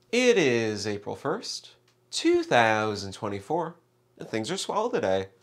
It is April 1st, 2024, and things are swell today.